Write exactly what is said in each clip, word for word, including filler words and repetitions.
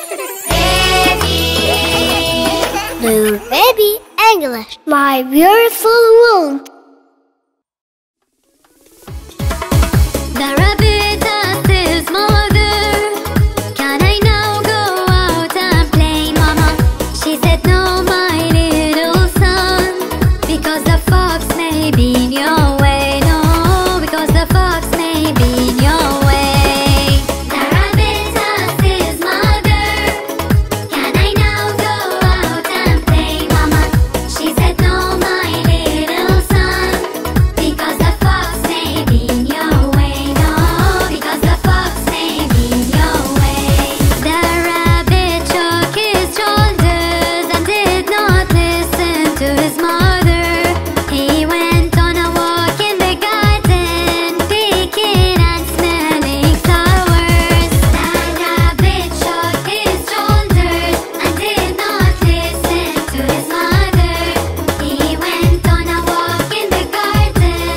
Blue Baby English, my beautiful world. The rabbit asked his mother, "Can I now go out and play, Mama?" She said, "No, my little son, because the fox may be in your way. No, because the fox may be in your way." The rabbit asked his mother, "Can I now go out and play, Mama?" She said, "No, my little son, because the fox may be in your way. No, because the fox may be in your way." The rabbit shook his shoulders and did not listen to his mother. He went on a walk in the garden, picking and smelling flowers. The rabbit shook his shoulders and did not listen to his mother. He went on a walk in the garden,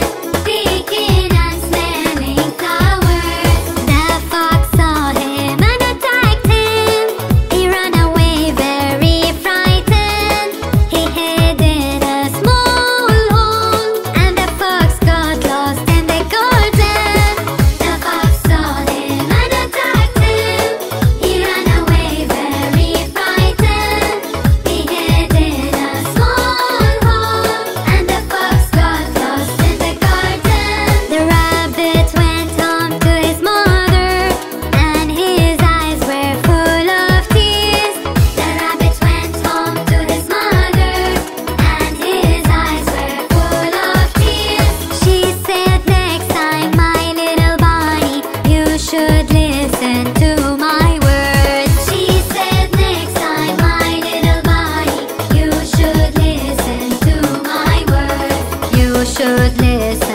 picking and smelling flowers. The fox saw him and attacked him. He ran away very frightened. He hid in a small hole, and the fox got lost in the garden. The fox saw him and attacked him. He ran away very frightened. He hid in a small hole, and the fox got lost in the garden. The rabbit went home to his mother, and his eyes were full of tears. The rabbit went home to his mother, and his eyes were full of tears. She said, "Next time, my little bunny, you should listen to my words." She said, "Next time, my little bunny, you should listen to my words. You should listen